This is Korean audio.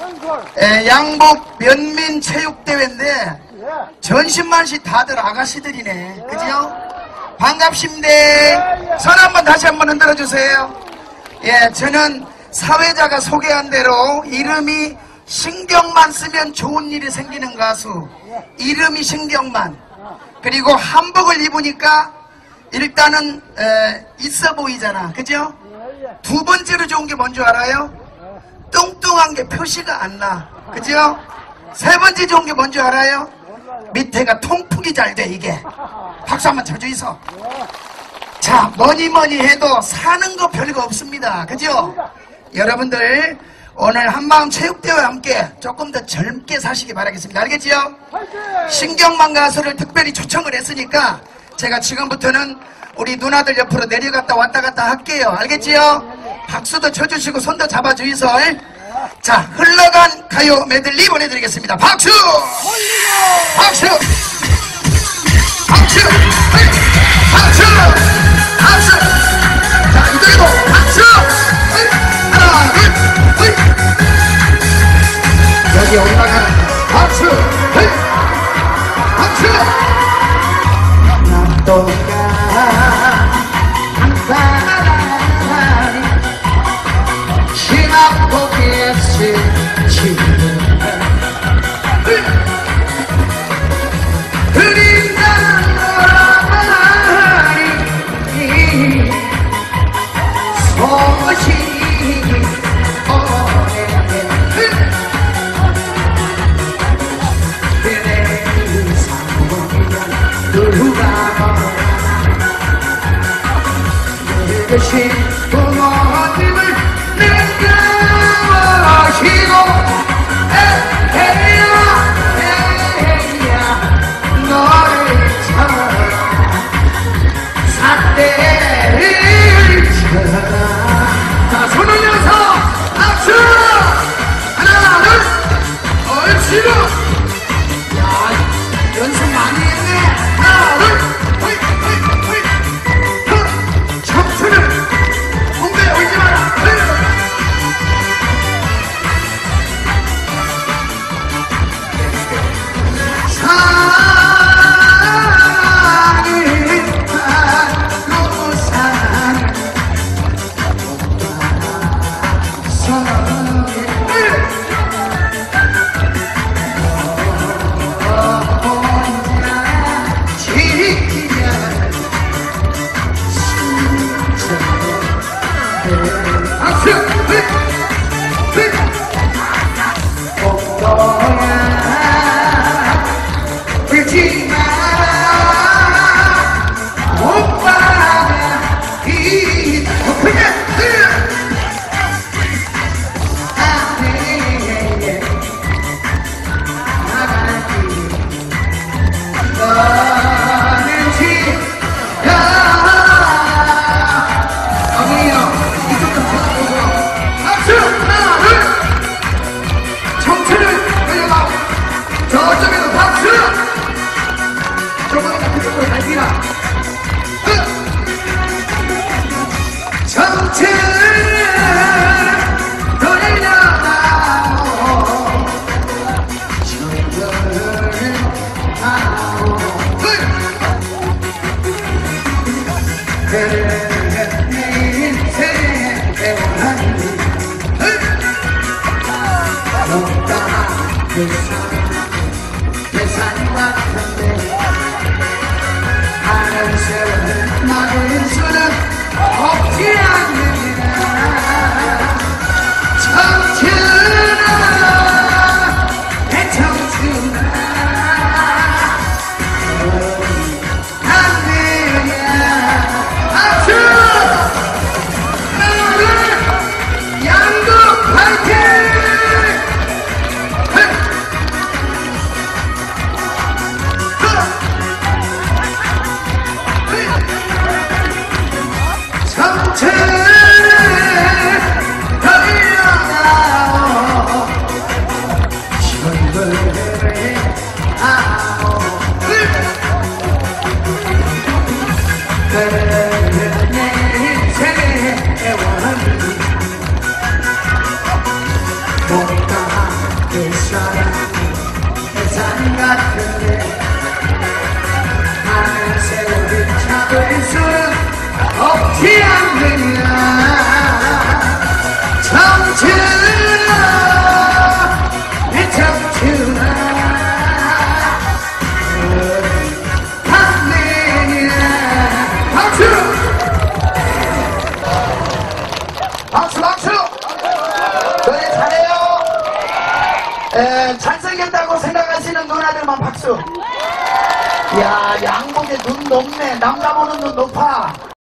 양복 면민체육대회인데 전신만씩 다들 아가씨들이네. 그죠? 반갑습니다. 손 한번 다시 한번 흔들어주세요. 예, 저는 사회자가 소개한 대로 이름이 신경만 쓰면 좋은 일이 생기는 가수, 이름이 신경만. 그리고 한복을 입으니까 일단은 있어 보이잖아. 그죠? 두 번째로 좋은 게 뭔지 알아요? 뚱뚱한 게 표시가 안 나. 그죠? 세 번째 좋은 게 뭔지 알아요? 밑에가 통풍이 잘 돼. 이게 박수 한번 쳐주이소. 자, 뭐니 해도 사는 거 별거 없습니다. 그죠? 여러분들 오늘 한마음 체육대회와 함께 조금 더 젊게 사시기 바라겠습니다. 알겠지요? 신경만 가수를 특별히 초청을 했으니까 제가 지금부터는 우리 누나들 옆으로 내려갔다 왔다 갔다 할게요. 알겠지요? 박수도 쳐주시고 손도 잡아주이소. 자, 흘러간 가요 메들리 보내드리겠습니다. 박수! 박수! 박수! 박수! 박수! 자, 이대로 박수! 하나, 둘, 여기 올라가는 박수! 박수! 한 사람이 지나보겠지 그린다는 말이 소식이 오래된 그래 이상하면 누가 그것이 부모님을 내가 모시고 에헤야 너를 찾아 삿대를 쳐라. 자, 손 올려서 박수! 하나, 둘, 옳지요. 야, 연습 많이 했네. 하나, 둘, 청춘을 공부에 올지 마라. 그 사람 세상 같은데 하늘 세월을 잡을 수는 없지 않느냐 청춘아 내 청춘아 박수 박수 노래 잘해요. 잘생겼다고 생각하시는 누나들만 박수. 야 양복에 눈 높네. 남자 보는 눈 높아.